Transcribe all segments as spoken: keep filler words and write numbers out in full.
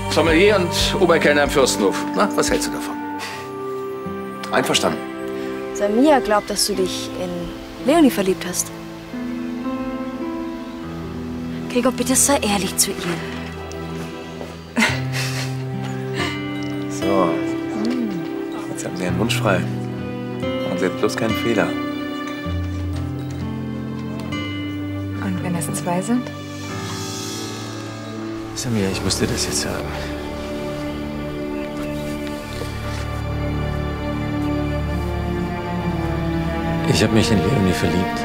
Sommelier und Oberkellner im Fürstenhof. Na, was hältst du davon? Einverstanden. Samia glaubt, dass du dich in Leonie verliebt hast. Gregor, bitte sei ehrlich zu ihr. So. Jetzt haben Sie einen Wunsch frei. Machen Sie jetzt bloß keinen Fehler. Und wenn es zwei sind? Samia, ich musste das jetzt sagen. Ich habe mich in Leonie verliebt.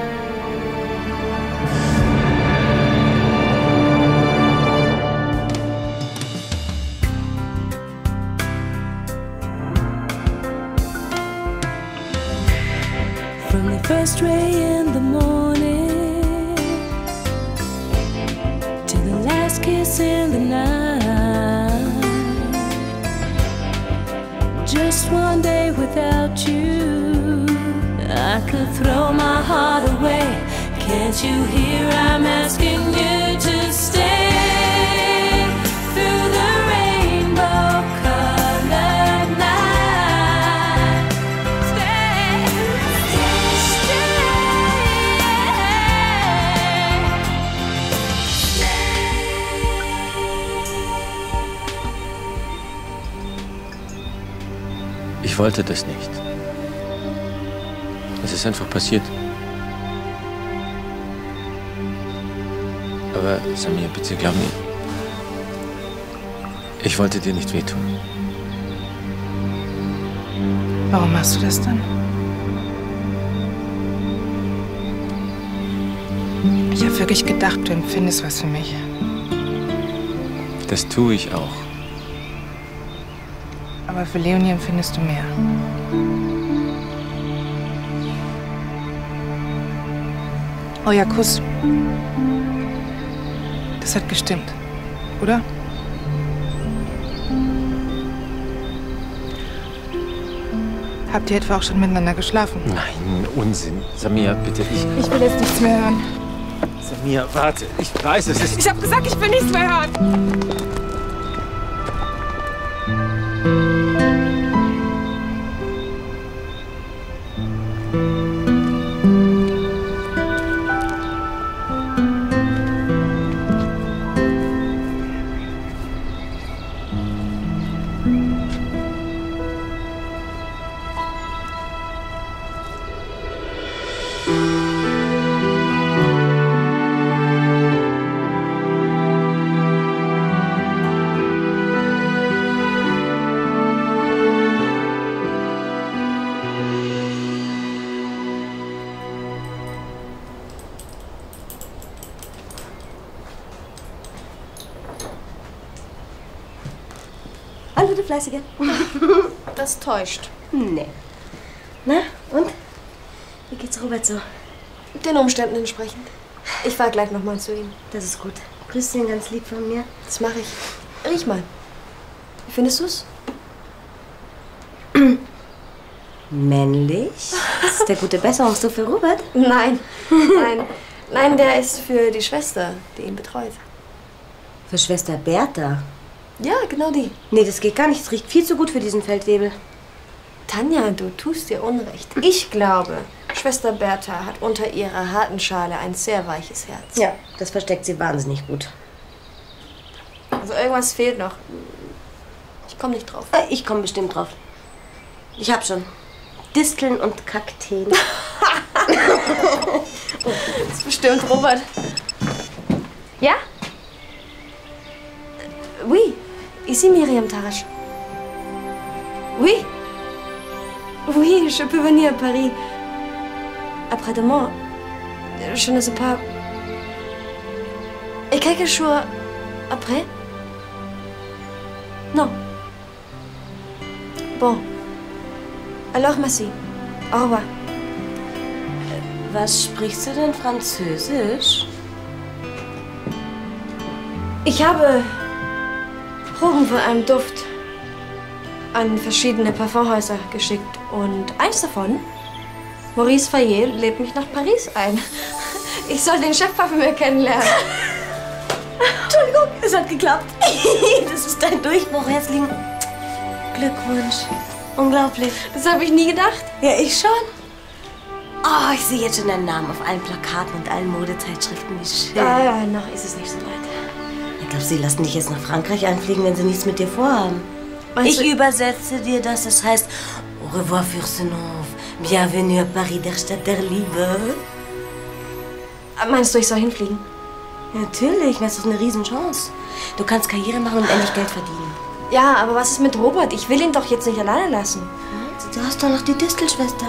From the first ray in the morning to the last kiss in the night, just one day without you, I could throw my heart away. Can't you hear I'm asking you to stay through the rainbow-colored night? Stay, stay, stay. Ich wollte das nicht. Es ist einfach passiert. Aber Samia, bitte glaub mir. Ich wollte dir nicht wehtun. Warum machst du das dann? Ich habe wirklich gedacht, du empfindest was für mich. Das tue ich auch. Aber für Leonie empfindest du mehr. Euer Kuss. Das hat gestimmt, oder? Habt ihr etwa auch schon miteinander geschlafen? Nein, Unsinn. Samia, bitte, ich... Ich will jetzt nichts mehr hören. Samia, warte. Ich weiß, es ist... Ich hab gesagt, ich will nichts mehr hören. Hallo, du Fleißige. Das täuscht. Nee. Na, und? Wie geht's Robert so? Den Umständen entsprechend. Ich fahr gleich noch mal zu ihm. Das ist gut. Grüß ihn ganz lieb von mir. Das mache ich. Riech mal. Wie findest du's? Männlich? Ist der gute Besserungsduft für Robert? Nein, nein. Nein, der ist für die Schwester, die ihn betreut. Für Schwester Bertha? Ja, genau die. Nee, das geht gar nicht. Es riecht viel zu gut für diesen Feldwebel. Tanja, du tust dir Unrecht. Ich glaube, Schwester Bertha hat unter ihrer harten Schale ein sehr weiches Herz. Ja, das versteckt sie wahnsinnig gut. Also irgendwas fehlt noch. Ich komme nicht drauf. Ich komme bestimmt drauf. Ich hab schon. Disteln und Kakteen. Das ist bestimmt Robert. Ja? Oui, ici Myriam Tarasch. Oui. Oui, je peux venir à Paris. Après-demain. Je ne sais pas. Et quelques jours après? Non. Bon. Alors, merci. Au revoir. Was sprichst du denn Französisch? Ich habe Proben von einem Duft an verschiedene Parfumhäuser geschickt. Und eins davon, Maurice Fayet, lädt mich nach Paris ein. Ich soll den Chefparfümeur kennenlernen. Entschuldigung, es hat geklappt. Das ist dein Durchbruch. Herzlichen Glückwunsch. Unglaublich. Das habe ich nie gedacht. Ja, ich schon. Oh, ich sehe jetzt schon deinen Namen auf allen Plakaten und allen Modezeitschriften. Wie schön. Ja, ja, noch ist es nicht so weit. Ich glaube, sie lassen dich jetzt nach Frankreich einfliegen, wenn sie nichts mit dir vorhaben. Meinst ich du- übersetze dir das. Das heißt, au revoir, Fürstenhof. Bienvenue à Paris, der Stadt der Liebe. Meinst du, ich soll hinfliegen? Natürlich, das ist eine Riesenchance. Du kannst Karriere machen und endlich Geld verdienen. Ja, aber was ist mit Robert? Ich will ihn doch jetzt nicht alleine lassen. Du hast doch noch die Distelschwester.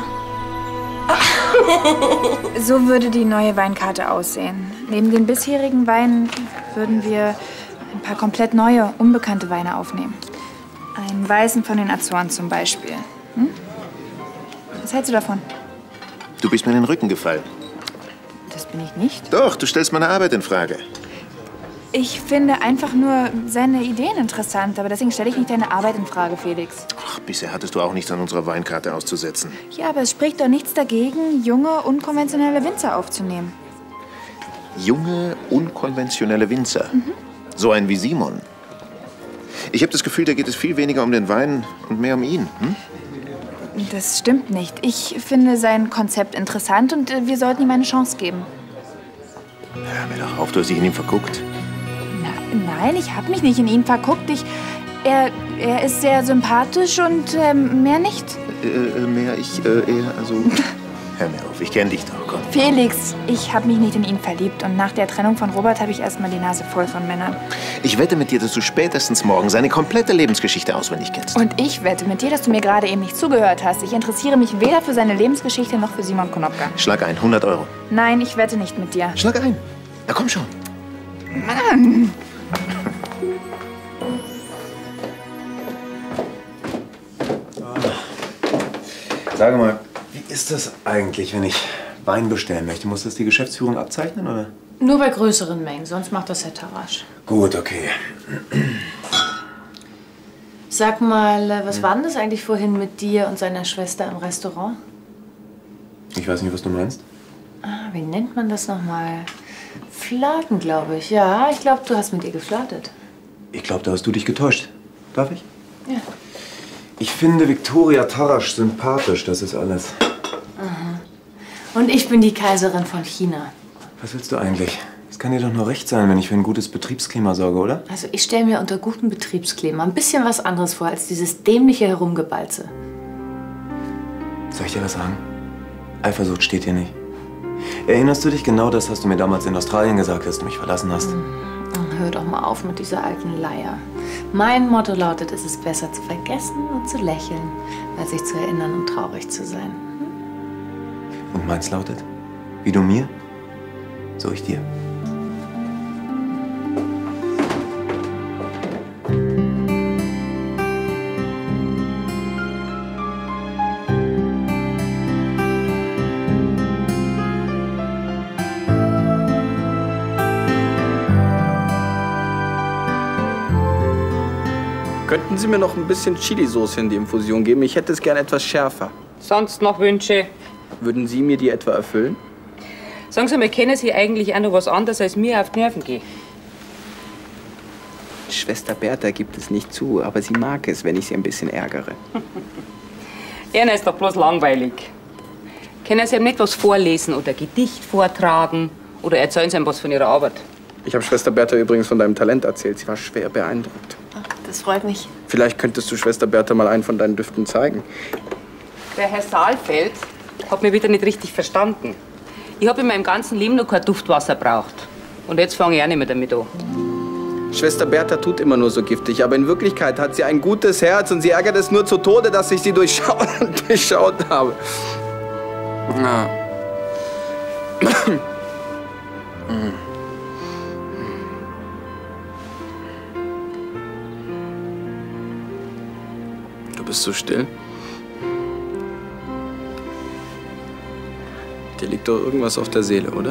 So würde die neue Weinkarte aussehen. Neben den bisherigen Weinen würden wir ein paar komplett neue, unbekannte Weine aufnehmen. Einen weißen von den Azoren zum Beispiel. Hm? Was hältst du davon? Du bist mir in den Rücken gefallen. Das bin ich nicht. Doch, du stellst meine Arbeit in Frage. Ich finde einfach nur seine Ideen interessant, aber deswegen stelle ich nicht deine Arbeit in Frage, Felix. Ach, bisher hattest du auch nichts an unserer Weinkarte auszusetzen. Ja, aber es spricht doch nichts dagegen, junge, unkonventionelle Winzer aufzunehmen. Junge, unkonventionelle Winzer. Mhm. So ein wie Simon. Ich habe das Gefühl, da geht es viel weniger um den Wein und mehr um ihn. Hm? Das stimmt nicht. Ich finde sein Konzept interessant und äh, wir sollten ihm eine Chance geben. Hör mir doch auf, du hast dich in ihn verguckt. Na, nein, ich habe mich nicht in ihn verguckt. Ich, er, er ist sehr sympathisch und ähm, mehr nicht. Äh, äh, mehr ich, äh, eher, also... Hör mir auf, ich kenne dich doch, komm. Felix, ich habe mich nicht in ihn verliebt. Und nach der Trennung von Robert habe ich erstmal die Nase voll von Männern. Ich wette mit dir, dass du spätestens morgen seine komplette Lebensgeschichte auswendig kennst. Und ich wette mit dir, dass du mir gerade eben nicht zugehört hast. Ich interessiere mich weder für seine Lebensgeschichte noch für Simon Konopka. Schlag ein, hundert Euro. Nein, ich wette nicht mit dir. Schlag ein. Na komm schon. Mann! Sag mal, wie ist das eigentlich, wenn ich Wein bestellen möchte? Muss das die Geschäftsführung abzeichnen, oder? Nur bei größeren Mengen, sonst macht das Herr Tarasch. Gut, okay. Sag mal, was war denn das eigentlich vorhin mit dir und seiner Schwester im Restaurant? Ich weiß nicht, was du meinst. Ah, wie nennt man das nochmal? Flirten, glaube ich. Ja, ich glaube, du hast mit ihr geflirtet. Ich glaube, da hast du dich getäuscht. Darf ich? Ja. Ich finde Viktoria Tarasch sympathisch, das ist alles. Aha. Und ich bin die Kaiserin von China. Was willst du eigentlich? Es kann dir doch nur recht sein, wenn ich für ein gutes Betriebsklima sorge, oder? Also ich stelle mir unter gutem Betriebsklima ein bisschen was anderes vor, als dieses dämliche Herumgebalze. Soll ich dir was sagen? Eifersucht steht hier nicht. Erinnerst du dich? Genau das hast du mir damals in Australien gesagt, als du mich verlassen hast. Dann hör doch mal auf mit dieser alten Leier. Mein Motto lautet, es ist besser zu vergessen und zu lächeln, als sich zu erinnern und traurig zu sein. Und meins lautet, wie du mir, so ich dir. Könnten Sie mir noch ein bisschen Chilisauce in die Infusion geben? Ich hätte es gern etwas schärfer. Sonst noch Wünsche? Würden Sie mir die etwa erfüllen? Sagen Sie mal, kennen Sie eigentlich auch noch was anderes als mir auf die Nerven gehen? Schwester Bertha gibt es nicht zu, aber sie mag es, wenn ich sie ein bisschen ärgere. Erna ist doch bloß langweilig. Können Sie ihm nicht was vorlesen oder Gedicht vortragen oder erzählen Sie ihm was von Ihrer Arbeit? Ich habe Schwester Bertha übrigens von deinem Talent erzählt. Sie war schwer beeindruckt. Das freut mich. Vielleicht könntest du Schwester Bertha mal einen von deinen Düften zeigen. Der Herr Saalfeld hat mich wieder nicht richtig verstanden. Ich habe in meinem ganzen Leben noch kein Duftwasser braucht. Und jetzt fange ich auch nicht mehr damit an. Schwester Bertha tut immer nur so giftig, aber in Wirklichkeit hat sie ein gutes Herz und sie ärgert es nur zu Tode, dass ich sie durchschaut, durchschaut habe. Na. Du bist so still. Dir liegt doch irgendwas auf der Seele, oder?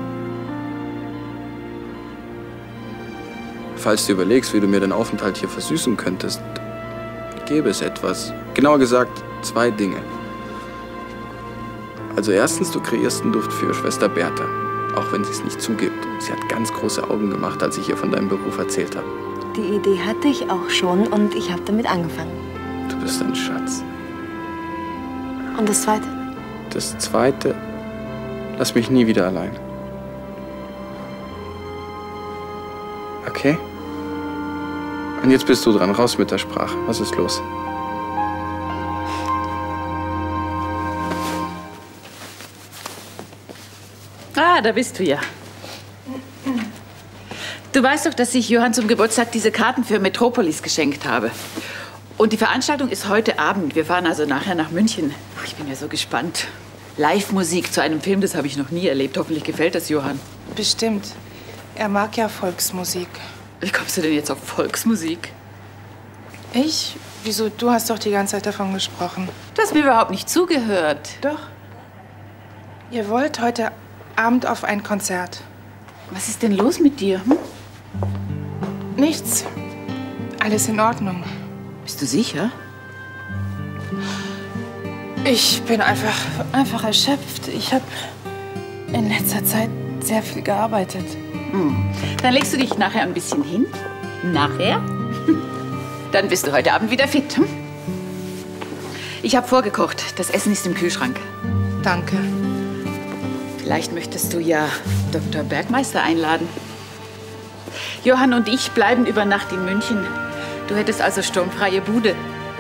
Falls du überlegst, wie du mir den Aufenthalt hier versüßen könntest, gäbe es etwas. Genauer gesagt, zwei Dinge. Also erstens, du kreierst einen Duft für Schwester Bertha. Auch wenn sie es nicht zugibt. Sie hat ganz große Augen gemacht, als ich ihr von deinem Beruf erzählt habe. Die Idee hatte ich auch schon und ich habe damit angefangen. Du bist ein Schatz. Und das Zweite? Das Zweite, lass mich nie wieder allein. Okay? Und jetzt bist du dran. Raus mit der Sprache. Was ist los? Ah, da bist du ja. Du weißt doch, dass ich Johann zum Geburtstag diese Karten für Metropolis geschenkt habe. Und die Veranstaltung ist heute Abend. Wir fahren also nachher nach München. Ich bin ja so gespannt. Live-Musik zu einem Film, das habe ich noch nie erlebt. Hoffentlich gefällt das Johann. Bestimmt. Er mag ja Volksmusik. Wie kommst du denn jetzt auf Volksmusik? Ich? Wieso? Du hast doch die ganze Zeit davon gesprochen. Du hast mir überhaupt nicht zugehört. Doch. Ihr wollt heute Abend auf ein Konzert. Was ist denn los mit dir? Hm? Nichts. Alles in Ordnung. Bist du sicher? Ich bin einfach, einfach erschöpft. Ich habe in letzter Zeit sehr viel gearbeitet. Hm. Dann legst du dich nachher ein bisschen hin. Nachher? Dann bist du heute Abend wieder fit. Hm? Ich habe vorgekocht. Das Essen ist im Kühlschrank. Danke. Vielleicht möchtest du ja Doktor Bergmeister einladen. Johann und ich bleiben über Nacht in München. Du hättest also sturmfreie Bude.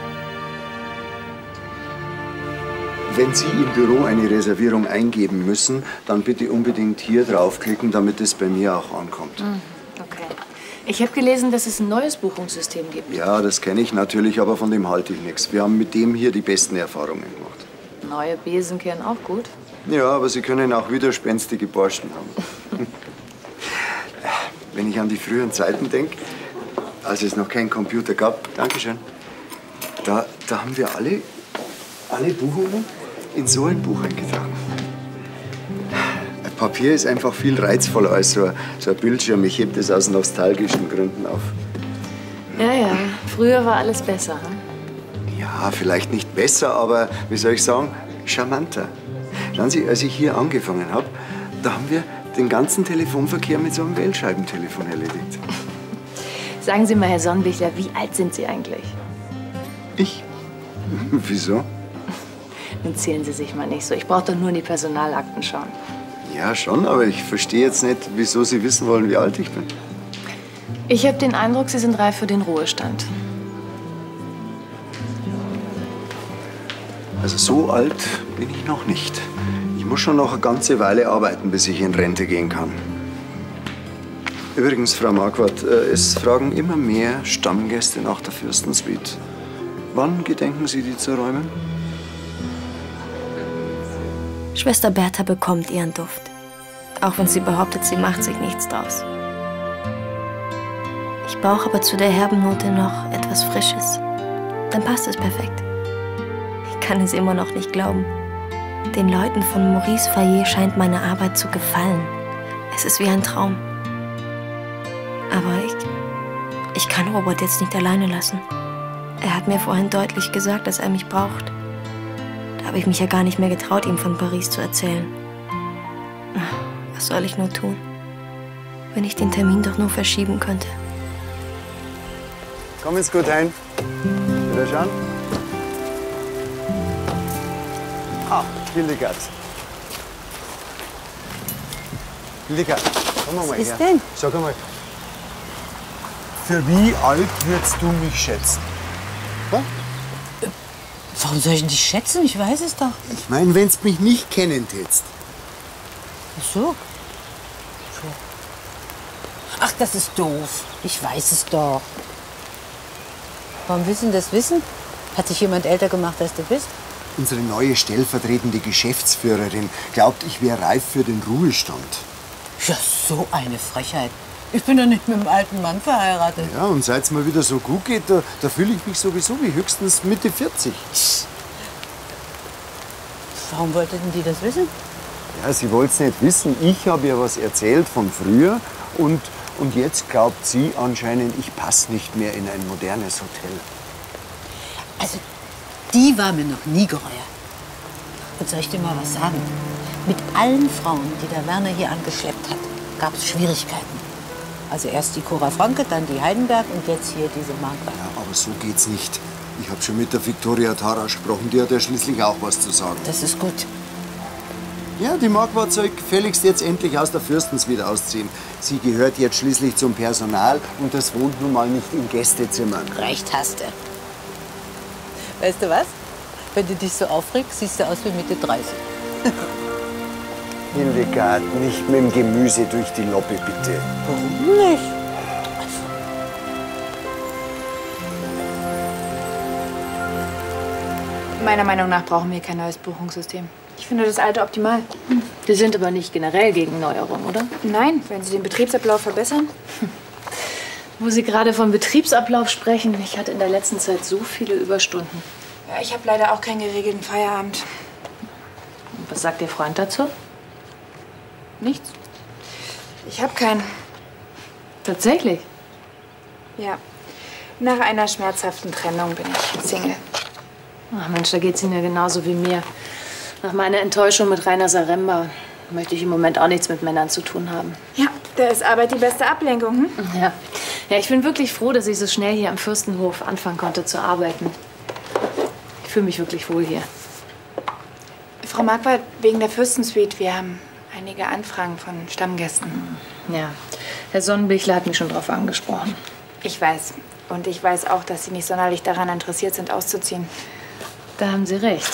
Wenn Sie im Büro eine Reservierung eingeben müssen, dann bitte unbedingt hier draufklicken, damit es bei mir auch ankommt. Okay. Ich habe gelesen, dass es ein neues Buchungssystem gibt. Ja, das kenne ich natürlich, aber von dem halte ich nichts. Wir haben mit dem hier die besten Erfahrungen gemacht. Neue Besen kehren auch gut. Ja, aber Sie können auch widerspenstige Borsten haben. Wenn ich an die früheren Zeiten denke, als es noch keinen Computer gab, Dankeschön, da, da haben wir alle, alle Buchungen in so ein Buch eingetragen. Papier ist einfach viel reizvoller als so, so ein Bildschirm. Ich hebe das aus nostalgischen Gründen auf. Ja, ja. Früher war alles besser. Hm? Ja, vielleicht nicht besser, aber wie soll ich sagen, charmanter. Schauen Sie, als ich hier angefangen habe, da haben wir den ganzen Telefonverkehr mit so einem Wählscheibentelefon erledigt. Sagen Sie mal, Herr Sonnenbichler, wie alt sind Sie eigentlich? Ich? Wieso? Nun zählen Sie sich mal nicht so. Ich brauche doch nur in die Personalakten schauen. Ja, schon, aber ich verstehe jetzt nicht, wieso Sie wissen wollen, wie alt ich bin. Ich habe den Eindruck, Sie sind reif für den Ruhestand. Also so alt bin ich noch nicht. Ich muss schon noch eine ganze Weile arbeiten, bis ich in Rente gehen kann. Übrigens, Frau Marquardt, es fragen immer mehr Stammgäste nach der Fürstensuite. Wann gedenken Sie, die zu räumen? Schwester Bertha bekommt ihren Duft. Auch wenn sie behauptet, sie macht sich nichts draus. Ich brauche aber zu der herben Note noch etwas Frisches. Dann passt es perfekt. Ich kann es immer noch nicht glauben. Den Leuten von Maurice Fayet scheint meine Arbeit zu gefallen. Es ist wie ein Traum. Aber ich, ich kann Robert jetzt nicht alleine lassen. Er hat mir vorhin deutlich gesagt, dass er mich braucht. Da habe ich mich ja gar nicht mehr getraut, ihm von Paris zu erzählen. Was soll ich nur tun? Wenn ich den Termin doch nur verschieben könnte. Komm ins gut rein. Wieder schauen. Ah, Hildegard. Hildegard, komm mal Was her. ist denn? Sag einmal, für wie alt würdest du mich schätzen? Hm? Warum soll ich denn dich schätzen? Ich weiß es doch. Ich meine, wenn du mich nicht kennen tätst. Ach so. Ach, das ist doof. Ich weiß es doch. Warum willst du das wissen? Hat sich jemand älter gemacht, als du bist? Unsere neue stellvertretende Geschäftsführerin glaubt, ich wäre reif für den Ruhestand. Ja, so eine Frechheit. Ich bin doch nicht mit einem alten Mann verheiratet. Ja, und seit es mir wieder so gut geht, da, da fühle ich mich sowieso wie höchstens Mitte vierzig. Warum wollte denn die das wissen? Ja, sie wollte es nicht wissen. Ich habe ihr was erzählt von früher und, und jetzt glaubt sie anscheinend, ich passe nicht mehr in ein modernes Hotel. Also, die war mir noch nie geheuer. Und soll ich dir mal was sagen? Mit allen Frauen, die der Werner hier angeschleppt hat, gab es Schwierigkeiten. Also erst die Cora Franke, dann die Heidenberg und jetzt hier diese Margret. Ja, aber so geht's nicht. Ich habe schon mit der Viktoria Tara gesprochen. Die hat ja schließlich auch was zu sagen. Das ist gut. Ja, die Margret soll gefälligst jetzt endlich aus der Fürstenswied ausziehen. Sie gehört jetzt schließlich zum Personal und das wohnt nun mal nicht in Gästezimmern. Recht hast du. Weißt du was? Wenn du dich so aufregst, siehst du aus wie Mitte dreißig. Hildegard, nicht mit dem Gemüse durch die Loppe, bitte. Warum nicht? Meiner Meinung nach brauchen wir kein neues Buchungssystem. Ich finde das alte optimal. Sie sind aber nicht generell gegen Neuerungen, oder? Nein, wenn Sie den Betriebsablauf verbessern. Wo Sie gerade vom Betriebsablauf sprechen, ich hatte in der letzten Zeit so viele Überstunden. Ja, ich habe leider auch keinen geregelten Feierabend. Und was sagt Ihr Freund dazu? Nichts. Ich habe keinen. Tatsächlich? Ja. Nach einer schmerzhaften Trennung bin ich Single. Ach Mensch, da geht's Ihnen ja genauso wie mir. Nach meiner Enttäuschung mit Rainer Saremba möchte ich im Moment auch nichts mit Männern zu tun haben. Ja, da ist Arbeit die beste Ablenkung, hm? Ja. Ja, ich bin wirklich froh, dass ich so schnell hier am Fürstenhof anfangen konnte zu arbeiten. Ich fühle mich wirklich wohl hier. Frau Marquardt, wegen der Fürstensuite, wir haben einige Anfragen von Stammgästen. Ja, Herr Sonnenbichler hat mich schon drauf angesprochen. Ich weiß. Und ich weiß auch, dass Sie nicht sonderlich daran interessiert sind, auszuziehen. Da haben Sie recht.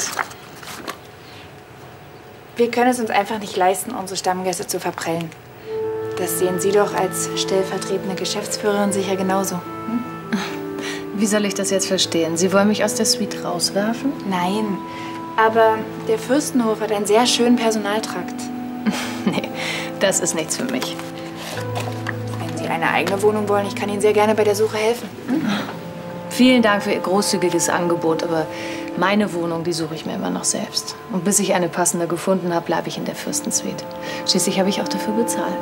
Wir können es uns einfach nicht leisten, unsere Stammgäste zu verprellen. Das sehen Sie doch als stellvertretende Geschäftsführerin sicher genauso. Hm? Wie soll ich das jetzt verstehen? Sie wollen mich aus der Suite rauswerfen? Nein, aber der Fürstenhof hat einen sehr schönen Personaltrakt. Nee, das ist nichts für mich. Wenn Sie eine eigene Wohnung wollen, ich kann Ihnen sehr gerne bei der Suche helfen. Hm? Vielen Dank für Ihr großzügiges Angebot, aber meine Wohnung, die suche ich mir immer noch selbst. Und bis ich eine passende gefunden habe, bleibe ich in der Fürstensuite. Schließlich habe ich auch dafür bezahlt.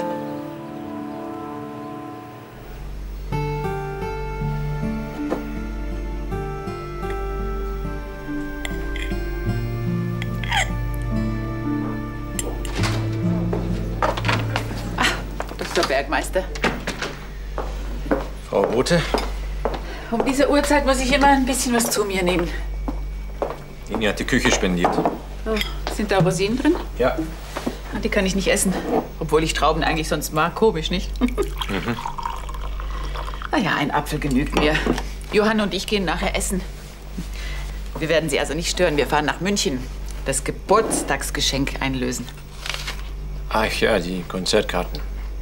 Doktor Bergmeister. Frau Bote? Um diese Uhrzeit muss ich immer ein bisschen was zu mir nehmen. Ihnen hat die Küche spendiert. Oh, sind da Rosinen drin? Ja. Ah, die kann ich nicht essen. Obwohl ich Trauben eigentlich sonst mag. Komisch, nicht? Mhm. Na ja, ein Apfel genügt mir. Johann und ich gehen nachher essen. Wir werden Sie also nicht stören. Wir fahren nach München. Das Geburtstagsgeschenk einlösen. Ach ja, die Konzertkarten.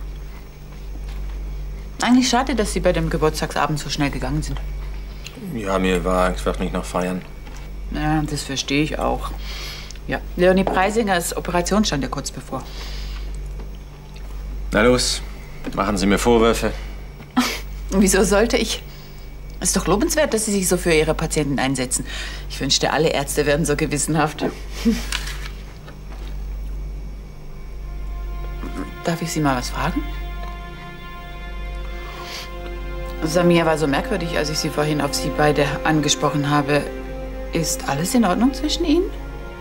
Eigentlich schade, dass Sie bei dem Geburtstagsabend so schnell gegangen sind. Ja, mir war einfach nicht nach Feiern. Ja, das verstehe ich auch. Ja, Leonie Preisingers Operation stand ja kurz bevor. Na los, machen Sie mir Vorwürfe. Wieso sollte ich? Es ist doch lobenswert, dass Sie sich so für Ihre Patienten einsetzen. Ich wünschte, alle Ärzte wären so gewissenhaft. Darf ich Sie mal was fragen? Samir war so merkwürdig, als ich Sie vorhin auf Sie beide angesprochen habe. Ist alles in Ordnung zwischen Ihnen?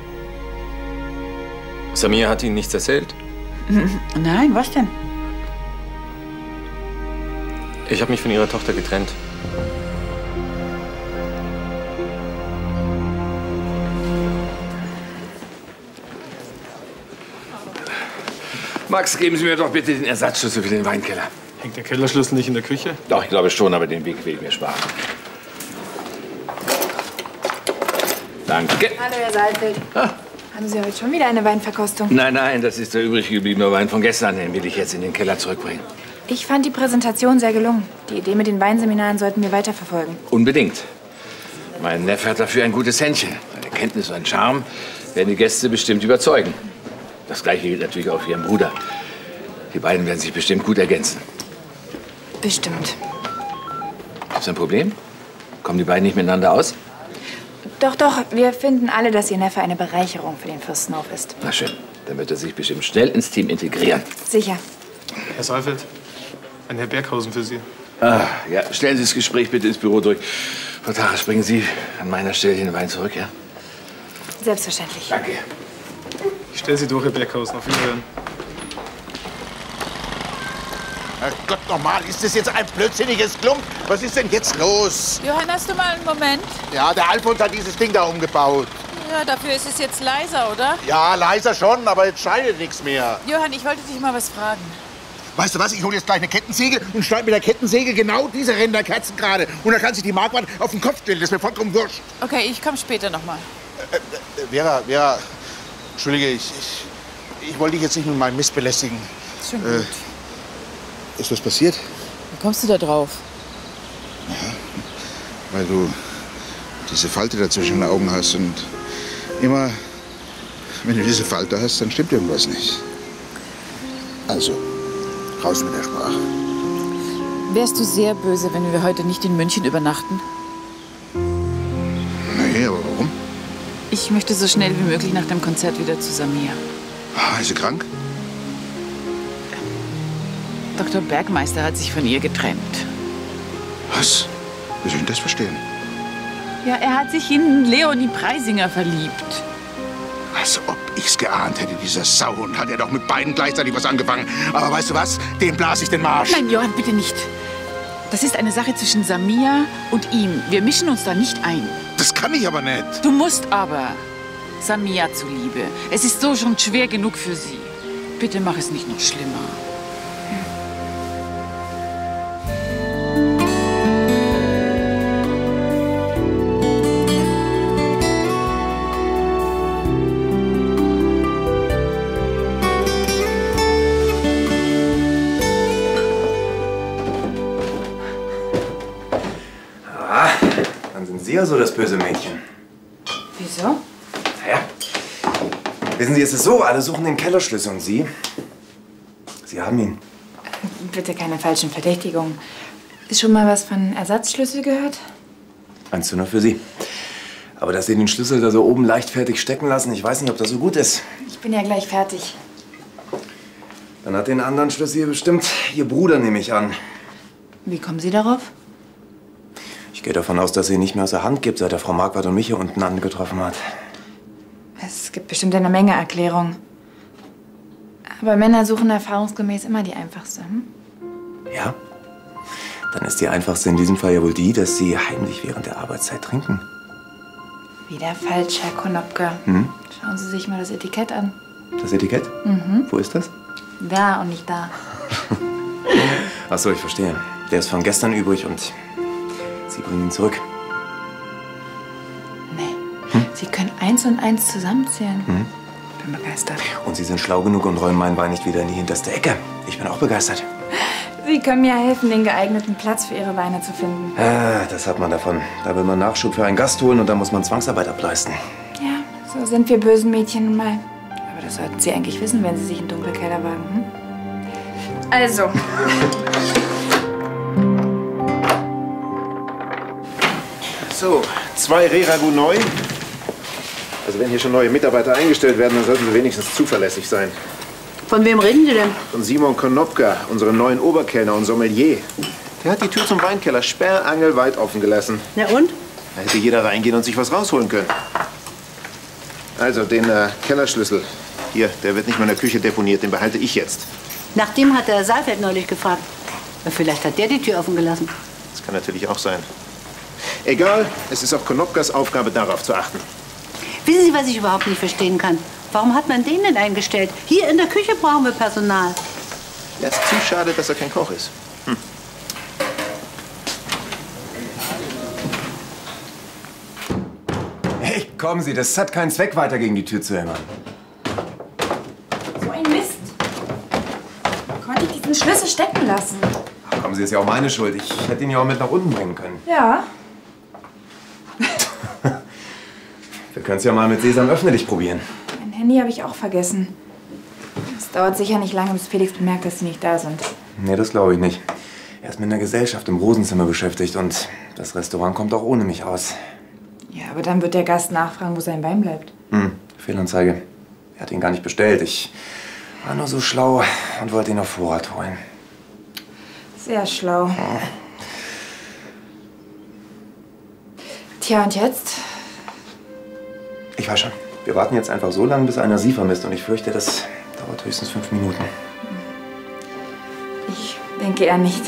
Samir hat Ihnen nichts erzählt? Nein, was denn? Ich habe mich von Ihrer Tochter getrennt. Max, geben Sie mir doch bitte den Ersatzschlüssel für den Weinkeller. Hängt der Kellerschlüssel nicht in der Küche? Doch, ich glaube schon, aber den Weg will ich mir sparen. Danke. Hallo, Herr Saalfeld. Ah. Haben Sie heute schon wieder eine Weinverkostung? Nein, nein, das ist der übrig gebliebene Wein von gestern. Den will ich jetzt in den Keller zurückbringen. Ich fand die Präsentation sehr gelungen. Die Idee mit den Weinseminaren sollten wir weiterverfolgen. Unbedingt. Mein Neffe hat dafür ein gutes Händchen. Seine Kenntnis und ein Charme werden die Gäste bestimmt überzeugen. Das Gleiche gilt natürlich auch für Ihren Bruder. Die beiden werden sich bestimmt gut ergänzen. Bestimmt. Gibt es ein Problem? Kommen die beiden nicht miteinander aus? Doch, doch. Wir finden alle, dass Ihr Neffe eine Bereicherung für den Fürstenhof ist. Na schön. Dann wird er sich bestimmt schnell ins Team integrieren. Sicher. Herr Saalfeld, ein Herr Berghausen für Sie. Ah, ja, stellen Sie das Gespräch bitte ins Büro durch. Frau Taras, bringen Sie an meiner Stelle den Wein zurück, ja? Selbstverständlich. Danke. Ich stelle Sie durch, Herr Berghausen. Auf Wiederhören. Herrgott, nochmal, ist das jetzt ein blödsinniges Klump? Was ist denn jetzt los? Johann, hast du mal einen Moment? Ja, der Alfons hat dieses Ding da umgebaut. Ja, dafür ist es jetzt leiser, oder? Ja, leiser schon, aber jetzt scheidet nichts mehr. Johann, ich wollte dich mal was fragen. Weißt du was, ich hole jetzt gleich eine Kettensäge und schneide mit der Kettensäge genau diese Ränder Kerzen gerade. Und dann kann sich die Marquardt auf den Kopf stellen, das ist mir vollkommen wurscht. Okay, ich komme später noch mal. Äh, äh, Vera, Vera, Entschuldige, ich, ich, ich wollte dich jetzt nicht mit meinem Mist belästigen. Ist schon gut. Äh, ist was passiert? Wie kommst du da drauf? Ja, weil du diese Falte da zwischen den Augen hast und immer, wenn du diese Falte hast, dann stimmt irgendwas nicht. Also, raus mit der Sprache. Wärst du sehr böse, wenn wir heute nicht in München übernachten? Nee, aber warum? Ich möchte so schnell wie möglich nach dem Konzert wieder zu Samir. Ah, ist sie krank? Doktor Bergmeister hat sich von ihr getrennt. Was? Wie soll ich das verstehen? Ja, er hat sich in Leonie Preisinger verliebt. Als ob ich's geahnt hätte, dieser Sauhund. Hat er doch mit beiden gleichzeitig was angefangen. Aber weißt du was? Dem blas ich den Marsch. Nein, Johann, bitte nicht. Das ist eine Sache zwischen Samir und ihm. Wir mischen uns da nicht ein. Das kann ich aber nicht. Du musst aber. Samir zuliebe. Es ist so schon schwer genug für sie. Bitte mach es nicht noch schlimmer. Sie also das böse Mädchen. Wieso? Naja, wissen Sie, es ist so, alle suchen den Kellerschlüssel und Sie, Sie haben ihn. Bitte keine falschen Verdächtigungen. Ist schon mal was von Ersatzschlüssel gehört? Eins zu nur für Sie. Aber dass Sie den Schlüssel da so oben leichtfertig stecken lassen, ich weiß nicht, ob das so gut ist. Ich bin ja gleich fertig. Dann hat den anderen Schlüssel hier bestimmt Ihr Bruder, nehme ich an. Wie kommen Sie darauf? Ich gehe davon aus, dass sie ihn nicht mehr aus der Hand gibt, seit er Frau Marquardt und mich hier unten angetroffen hat. Es gibt bestimmt eine Menge Erklärungen. Aber Männer suchen erfahrungsgemäß immer die einfachste. Hm? Ja? Dann ist die einfachste in diesem Fall ja wohl die, dass Sie heimlich während der Arbeitszeit trinken. Wieder falsch, Herr Konopka. Hm? Schauen Sie sich mal das Etikett an. Das Etikett? Mhm. Wo ist das? Da und nicht da. Ach so, ich verstehe. Der ist von gestern übrig und Sie bringen ihn zurück. Nee. Hm? Sie können eins und eins zusammenzählen. Hm? Bin begeistert. Und Sie sind schlau genug und räumen mein Bein nicht wieder in die hinterste Ecke. Ich bin auch begeistert. Sie können mir helfen, den geeigneten Platz für Ihre Beine zu finden. Ah, das hat man davon. Da will man Nachschub für einen Gast holen und dann muss man Zwangsarbeit ableisten. Ja, so sind wir bösen Mädchen nun mal. Aber das sollten Sie eigentlich wissen, wenn Sie sich in dunkle Keller wagen. Hm? Also. So, zwei Reragu neu. Also wenn hier schon neue Mitarbeiter eingestellt werden, dann sollten sie wenigstens zuverlässig sein. Von wem reden Sie denn? Von Simon Konopka, unserem neuen Oberkellner und Sommelier. Der hat die Tür zum Weinkeller sperrangelweit offen gelassen. Na und? Da hätte jeder reingehen und sich was rausholen können. Also den äh, Kellerschlüssel. Hier, der wird nicht mehr in der Küche deponiert, den behalte ich jetzt. Nach dem hat der Saalfeld neulich gefragt. Vielleicht hat der die Tür offen gelassen. Das kann natürlich auch sein. Egal, es ist auch Konopkas Aufgabe, darauf zu achten. Wissen Sie, was ich überhaupt nicht verstehen kann? Warum hat man den denn eingestellt? Hier in der Küche brauchen wir Personal. Ja, ist zu schade, dass er kein Koch ist. Hm. Hey, kommen Sie, das hat keinen Zweck, weiter gegen die Tür zu hämmern. So ein Mist. Wie konnte ich diesen Schlüssel stecken lassen? Ach, kommen Sie, ist ja auch meine Schuld. Ich hätte ihn ja auch mit nach unten bringen können. Ja. Wir können es ja mal mit Sesam öffne dich probieren. Mein Handy habe ich auch vergessen. Es dauert sicher nicht lange, bis Felix bemerkt, dass Sie nicht da sind. Nee, das glaube ich nicht. Er ist mit einer Gesellschaft im Rosenzimmer beschäftigt und das Restaurant kommt auch ohne mich aus. Ja, aber dann wird der Gast nachfragen, wo sein Wein bleibt. Hm, Fehlanzeige. Er hat ihn gar nicht bestellt. Ich war nur so schlau und wollte ihn auf Vorrat holen. Sehr schlau. Tja, und jetzt? Ich weiß schon. Wir warten jetzt einfach so lange, bis einer Sie vermisst. Und ich fürchte, das dauert höchstens fünf Minuten. Ich denke eher nicht.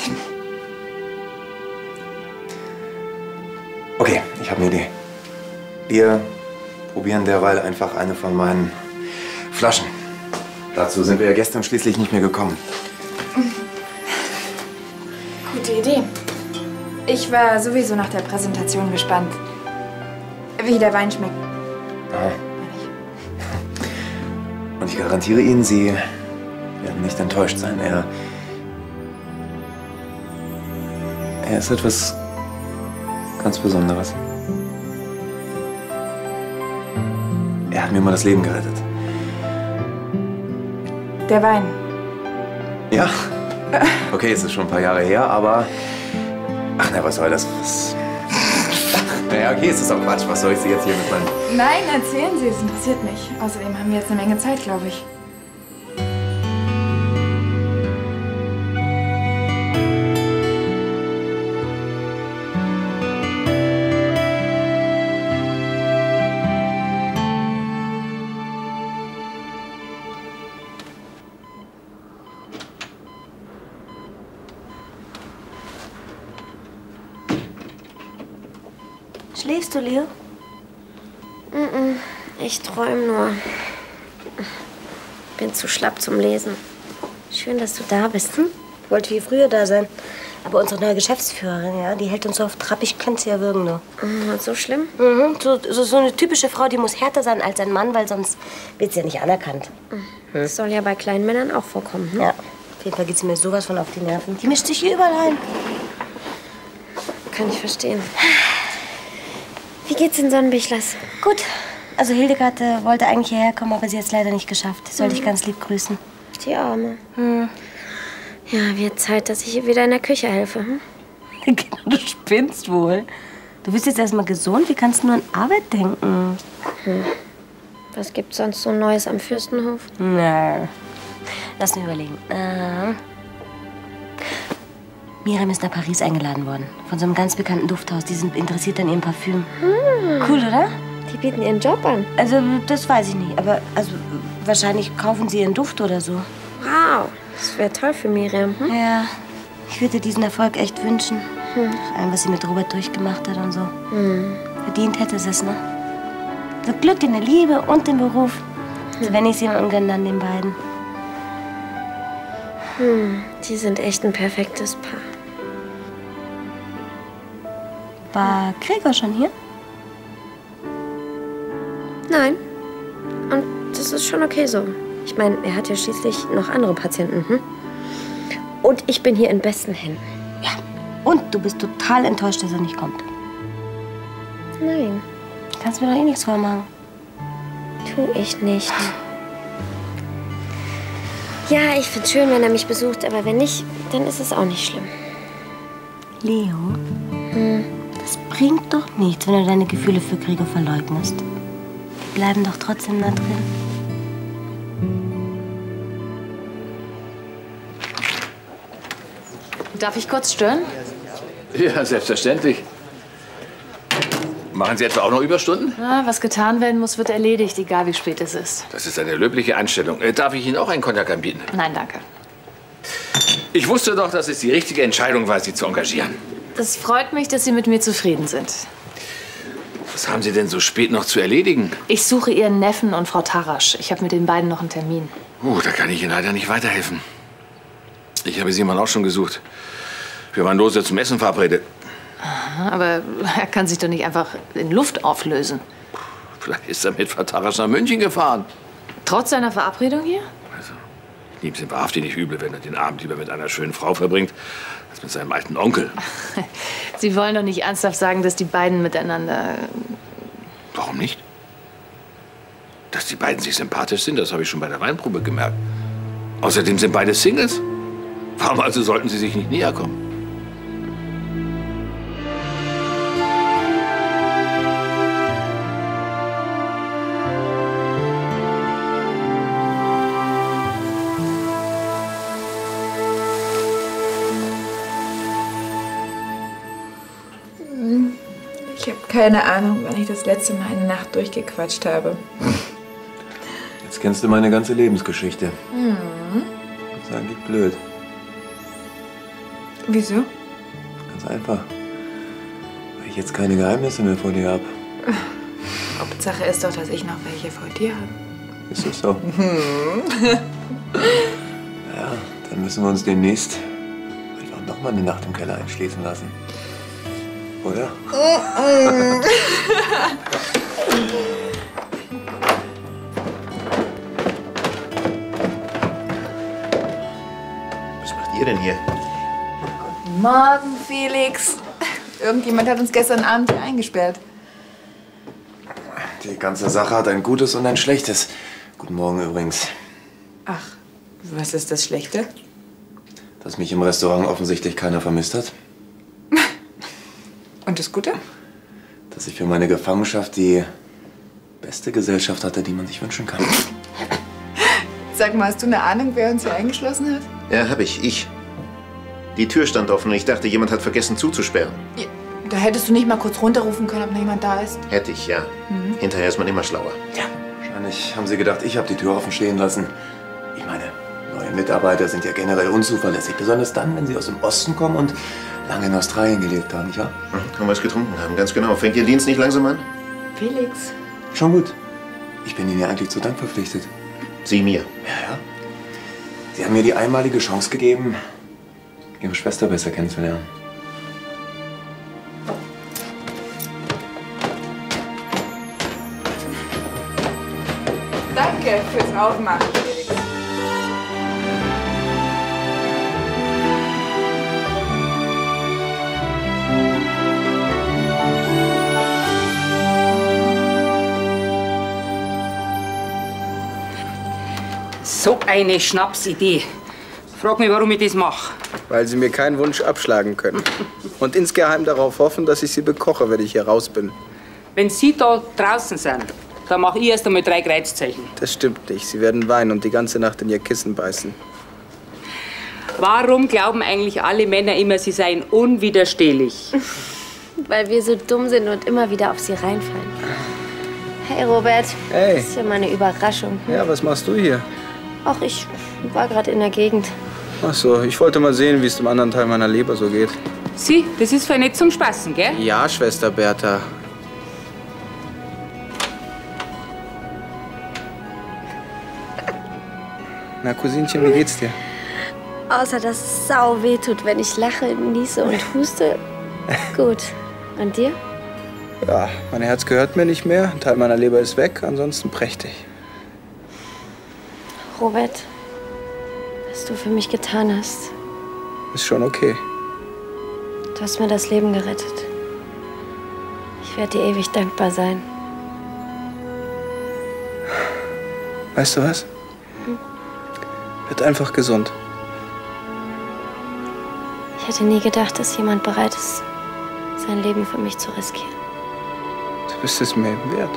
Okay, ich habe eine Idee. Wir probieren derweil einfach eine von meinen Flaschen. Dazu sind wir ja gestern schließlich nicht mehr gekommen. Gute Idee. Ich war sowieso nach der Präsentation gespannt, wie der Wein schmeckt. Ah. Und ich garantiere Ihnen, Sie werden nicht enttäuscht sein. Er, er ist etwas ganz Besonderes. Er hat mir mal das Leben gerettet. Der Wein. Ja. Okay, es ist schon ein paar Jahre her, aber... Ach, na, was soll das? Was... Naja, okay, es ist auch Quatsch. Was soll ich Sie jetzt hier mit meinem... Nein, erzählen Sie, es interessiert mich. Außerdem haben wir jetzt eine Menge Zeit, glaube ich. Schläfst du, Leo? Mm-mm, ich träume nur. Bin zu schlapp zum Lesen. Schön, dass du da bist. Hm? Wollte wie früher da sein. Aber unsere neue Geschäftsführerin, ja, die hält uns so auf Trab. Ich könnte sie ja würgen nur. Mhm, so schlimm? Mhm, so, so, so eine typische Frau, die muss härter sein als ein Mann, weil sonst wird sie ja nicht anerkannt. Das soll ja bei kleinen Männern auch vorkommen, hm? Ja. Auf jeden Fall geht sie mir sowas von auf die Nerven. Die mischt sich hier überall ein. Kann ich verstehen. Wie geht's in Sonnenbichlers? Gut. Also Hildegard äh, wollte eigentlich hierher kommen, aber sie hat es leider nicht geschafft. Soll mhm. ich ganz lieb grüßen. Die Arme. Hm. Ja, wird Zeit, dass ich ihr wieder in der Küche helfe. Hm? Du spinnst wohl. Du bist jetzt erstmal gesund. Wie kannst du nur an Arbeit denken? Hm. Was gibt's sonst so Neues am Fürstenhof? Na. Lass mich überlegen. Äh. Miriam ist nach Paris eingeladen worden. Von so einem ganz bekannten Dufthaus. Die sind interessiert an ihrem Parfüm. Hm. Cool, oder? Die bieten ihren Job an. Also, das weiß ich nicht. Aber also, wahrscheinlich kaufen sie ihren Duft oder so. Wow. Das wäre toll für Miriam. Hm? Ja. Ich würde diesen Erfolg echt wünschen. Hm. Vor allem, was sie mit Robert durchgemacht hat und so. Hm. Verdient hätte sie es, ne? So Glück in der Liebe und im Beruf. Also, wenn ich es jemandem gönne, dann den beiden. Hm. Die sind echt ein perfektes Paar. War Gregor schon hier? Nein. Und das ist schon okay so. Ich meine, er hat ja schließlich noch andere Patienten. Hm? Und ich bin hier in besten Händen. Ja. Und du bist total enttäuscht, dass er nicht kommt. Nein. Kannst mir doch eh nichts vormachen. Tu ich nicht. Ja, ich find's schön, wenn er mich besucht, aber wenn nicht, dann ist es auch nicht schlimm. Leo, hm? Das bringt doch nichts, wenn du deine Gefühle für Gregor verleugnest. Die bleiben doch trotzdem da drin. Darf ich kurz stören? Ja, selbstverständlich. Machen Sie etwa auch noch Überstunden? Na, was getan werden muss, wird erledigt, egal wie spät es ist. Das ist eine löbliche Einstellung. Äh, darf ich Ihnen auch einen Cognac anbieten? Nein, danke. Ich wusste doch, dass es die richtige Entscheidung war, Sie zu engagieren. Das freut mich, dass Sie mit mir zufrieden sind. Was haben Sie denn so spät noch zu erledigen? Ich suche Ihren Neffen und Frau Tarasch. Ich habe mit den beiden noch einen Termin. Uh, da kann ich Ihnen leider nicht weiterhelfen. Ich habe Simon auch schon gesucht. Wir waren lose zum Essen verabredet. Aha, aber er kann sich doch nicht einfach in Luft auflösen. Vielleicht ist er mit Frau Tarasch nach München gefahren. Trotz seiner Verabredung hier? Also, ihm sind wahrhaftig nicht übel, wenn er den Abend lieber mit einer schönen Frau verbringt, als mit seinem alten Onkel. Sie wollen doch nicht ernsthaft sagen, dass die beiden miteinander... Warum nicht? Dass die beiden sich sympathisch sind, das habe ich schon bei der Weinprobe gemerkt. Außerdem sind beide Singles. Warum also sollten sie sich nicht näher kommen? Ich habe keine Ahnung, wann ich das letzte Mal eine Nacht durchgequatscht habe. Jetzt kennst du meine ganze Lebensgeschichte. Mhm. Das ist eigentlich blöd. Wieso? Ganz einfach. Weil ich jetzt keine Geheimnisse mehr vor dir habe. Hauptsache ist doch, dass ich noch welche vor dir habe. Ist das so? Mhm. Ja, dann müssen wir uns demnächst einfach noch mal eine Nacht im Keller einschließen lassen. Oder? Was macht ihr denn hier? Guten Morgen, Felix. Irgendjemand hat uns gestern Abend hier eingesperrt. Die ganze Sache hat ein Gutes und ein Schlechtes. Guten Morgen übrigens. Ach, was ist das Schlechte? Dass mich im Restaurant offensichtlich keiner vermisst hat. Und das Gute? Dass ich für meine Gefangenschaft die beste Gesellschaft hatte, die man sich wünschen kann. Sag mal, hast du eine Ahnung, wer uns hier eingeschlossen hat? Ja, hab ich. Ich. Die Tür stand offen und ich dachte, jemand hat vergessen zuzusperren. Ja, da hättest du nicht mal kurz runterrufen können, ob noch jemand da ist. Hätte ich, ja. Mhm. Hinterher ist man immer schlauer. Wahrscheinlich haben sie gedacht, ich habe die Tür offen stehen lassen. Ich meine, neue Mitarbeiter sind ja generell unzuverlässig. Besonders dann, wenn sie aus dem Osten kommen und lange in Australien gelebt haben, nicht wahr? Und was getrunken haben, ganz genau. Fängt Ihr Dienst nicht langsam an? Felix. Schon gut. Ich bin Ihnen ja eigentlich zu Dank verpflichtet. Sie mir? Ja, ja. Sie haben mir die einmalige Chance gegeben, Ihre Schwester besser kennenzulernen. Danke fürs Aufmachen, Felix. So eine Schnapsidee. Frag mich, warum ich das mache. Weil Sie mir keinen Wunsch abschlagen können. Und insgeheim darauf hoffen, dass ich Sie bekoche, wenn ich hier raus bin. Wenn Sie da draußen sind, dann mache ich erst einmal drei Kreuzzeichen. Das stimmt nicht. Sie werden weinen und die ganze Nacht in Ihr Kissen beißen. Warum glauben eigentlich alle Männer immer, sie seien unwiderstehlich? Weil wir so dumm sind und immer wieder auf sie reinfallen. Hey, Robert. Hey. Das ist ja mal eine Überraschung. Ja, was machst du hier? Ach, ich war gerade in der Gegend. Ach so, ich wollte mal sehen, wie es dem anderen Teil meiner Leber so geht. Sie, das ist für nicht zum Spaßen, gell? Ja, Schwester Bertha. Na, Cousinchen, wie geht's dir? Außer, dass es sau weh tut, wenn ich lache, niese und huste. Gut. Und dir? Ja, mein Herz gehört mir nicht mehr. Ein Teil meiner Leber ist weg, ansonsten prächtig. Robert, was du für mich getan hast, Ist schon okay. du hast mir das Leben gerettet. Ich werde dir ewig dankbar sein. Weißt du was? Wird einfach gesund. Ich hätte nie gedacht, dass jemand bereit ist, sein Leben für mich zu riskieren. Du bist es mir eben wert.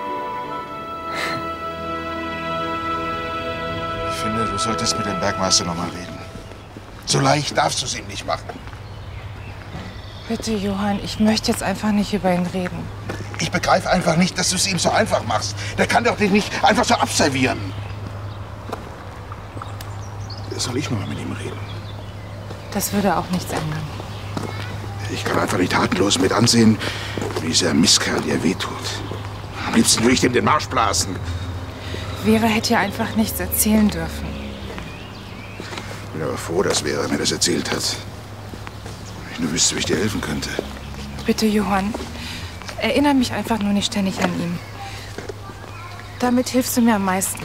Ich finde, du solltest mit dem Bergmeister noch mal reden. So leicht darfst du es ihm nicht machen. Bitte, Johann, ich möchte jetzt einfach nicht über ihn reden. Ich begreife einfach nicht, dass du es ihm so einfach machst. Der kann doch dich nicht einfach so abservieren. Soll ich noch mal mit ihm reden? Das würde auch nichts ändern. Ich kann einfach nicht tatenlos mit ansehen, wie dieser Mistkerl dir wehtut. Am liebsten würde ich ihm den Marsch blasen. Vera hätte ja einfach nichts erzählen dürfen. Ich bin aber froh, dass Vera mir das erzählt hat. Wenn ich nur wüsste, wie ich dir helfen könnte. Bitte, Johann, erinnere mich einfach nur nicht ständig an ihn. Damit hilfst du mir am meisten.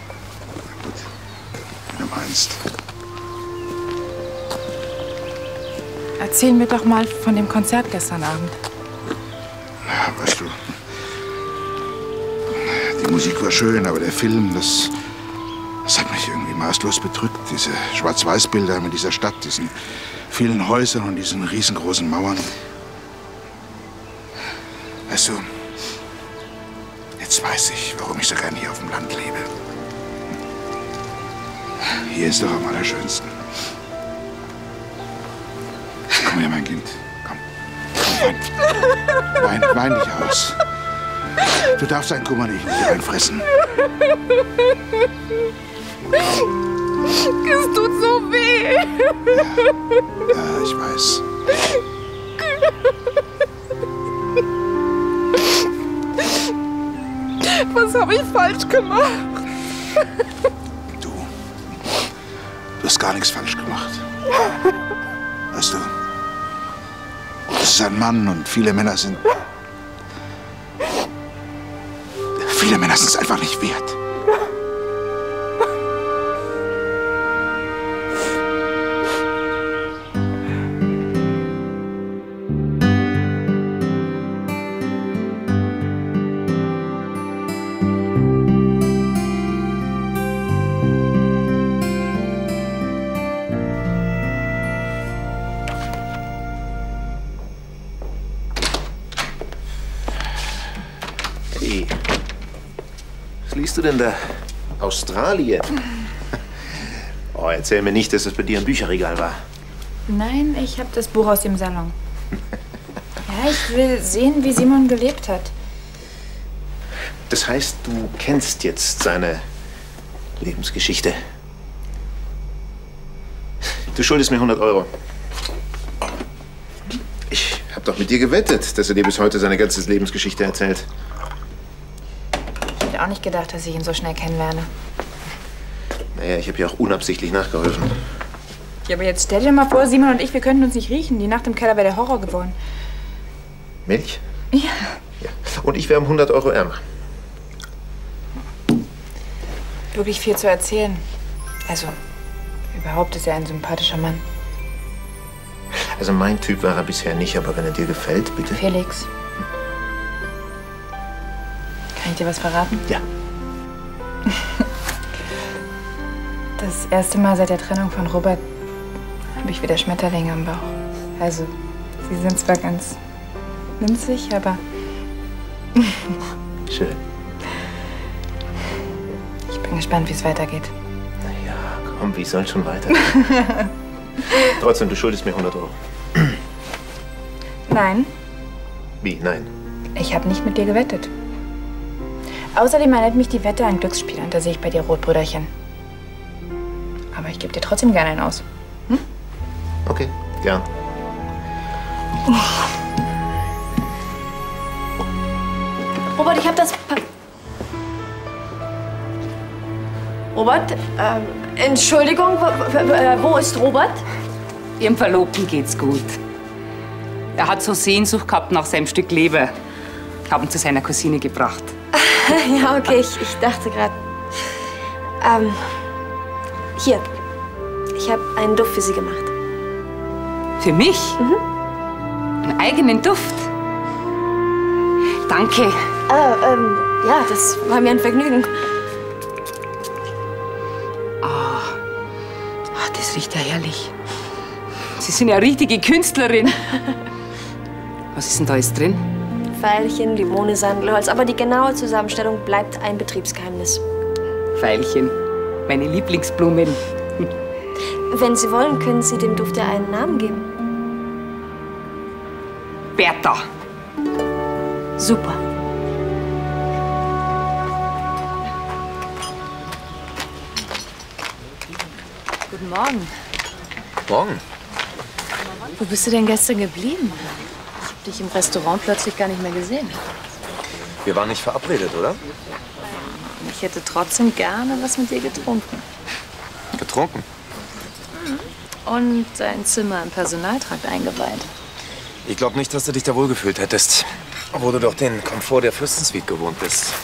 Wenn du meinst. Erzähl mir doch mal von dem Konzert gestern Abend. Ja, weißt du, die Musik war schön, aber der Film, das, das hat mich irgendwie maßlos bedrückt. Diese Schwarz-Weiß-Bilder mit dieser Stadt, diesen vielen Häusern und diesen riesengroßen Mauern. Weißt du, jetzt weiß ich, warum ich so gern hier auf dem Land lebe. Hier ist doch am allerschönsten. Komm her, mein Kind. Komm. Komm, wein. Wein, wein dich aus. Du darfst deinen Kummer nicht reinfressen. Es tut so weh. Ja, ich weiß. Was habe ich falsch gemacht? Du hast gar nichts falsch gemacht. Weißt du, das ist ein Mann und viele Männer sind... Viele Männer sind es einfach nicht wert. Hey, was liest du denn da? Australien? Oh, erzähl mir nicht, dass das bei dir im Bücherregal war. Nein, ich habe das Buch aus dem Salon. Ja, ich will sehen, wie Simon gelebt hat. Das heißt, du kennst jetzt seine Lebensgeschichte. Du schuldest mir hundert Euro. Ich hab doch mit dir gewettet, dass er dir bis heute seine ganze Lebensgeschichte erzählt. Ich hätte auch nicht gedacht, dass ich ihn so schnell kennenlerne. Naja, ich habe ja auch unabsichtlich nachgeholfen. Ja, aber jetzt stell dir mal vor, Simon und ich, wir könnten uns nicht riechen. Die Nacht im Keller wäre der Horror geworden. Milch? Ja. Ja. Und ich wäre um hundert Euro ärmer. Wirklich viel zu erzählen. Also, überhaupt ist er ein sympathischer Mann. Also mein Typ war er bisher nicht, aber wenn er dir gefällt, bitte. Felix. Kann ich dir was verraten? Ja. Das erste Mal seit der Trennung von Robert habe ich wieder Schmetterlinge am Bauch. Also, sie sind zwar ganz winzig, aber... Schön. Ich bin gespannt, wie es weitergeht. Na ja, komm, wie soll schon weitergehen? Trotzdem, du schuldest mir hundert Euro. Nein, Wie? Nein. ich habe nicht mit dir gewettet. Außerdem erinnert mich die Wette an Glücksspiel und da sehe ich bei dir rot, Brüderchen. Aber ich gebe dir trotzdem gerne einen aus. Hm? Okay, gern. Robert, ich habe das... Pa Robert, ähm, Entschuldigung, wo, wo, wo ist Robert? Ihrem Verlobten geht's gut. Er hat so Sehnsucht gehabt nach seinem Stück Leber. Ich habe ihn zu seiner Cousine gebracht. Ja, okay, ich, ich dachte gerade... Ähm, hier, ich habe einen Duft für Sie gemacht. Für mich? Mhm. Einen eigenen Duft? Danke. Äh, ähm, ja, das war mir ein Vergnügen. Ah, oh, das riecht ja herrlich. Sie sind ja eine richtige Künstlerin. Was ist denn da jetzt drin? Veilchen, Limone, Sandelholz, aber die genaue Zusammenstellung bleibt ein Betriebsgeheimnis. Veilchen, meine Lieblingsblumen. Wenn Sie wollen, können Sie dem Duft ja einen Namen geben. Bertha. Super. Guten Morgen. Morgen. Wo bist du denn gestern geblieben? Ich hab dich im Restaurant plötzlich gar nicht mehr gesehen. Wir waren nicht verabredet, oder? Ich hätte trotzdem gerne was mit dir getrunken. Getrunken? Und dein Zimmer im Personaltrakt eingeweiht. Ich glaube nicht, dass du dich da wohlgefühlt hättest. Obwohl du doch den Komfort der Fürstensuite gewohnt bist.